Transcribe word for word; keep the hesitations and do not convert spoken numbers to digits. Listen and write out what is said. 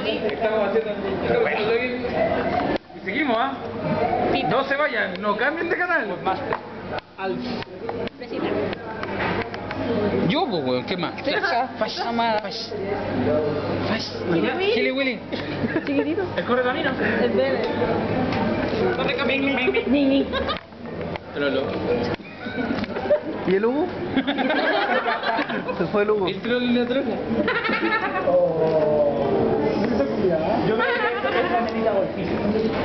Estamos haciendo... Y seguimos, ¿ah? ¿eh? No se vayan, no cambien de canal. Más. Al... Yo, pues, weón, ¿qué más? Fash, fash. Fash. Chile Willy. Chiquitito. El correcamino. El bebé. ¿Dónde camino? Ni, ni. Pero lo... ¿Y el Hugo? Se fue el Hugo. ¿Viste lo la troca? Yo me voy a ir a la medida golpista.